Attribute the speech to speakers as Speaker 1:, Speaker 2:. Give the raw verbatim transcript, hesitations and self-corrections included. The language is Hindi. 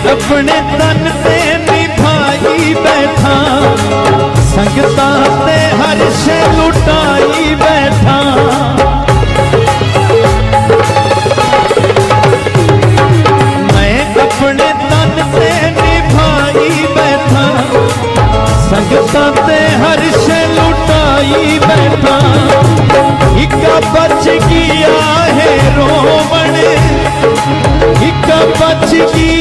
Speaker 1: अपने तन ते निभाई बैठा, संगतां ते हर शे लुटाई बैठा। मैं अपने तन ते निभाई बैठा, संगतां ते हर शे लुटाई बैठा। इका बच गया है रोवण, इका बच गया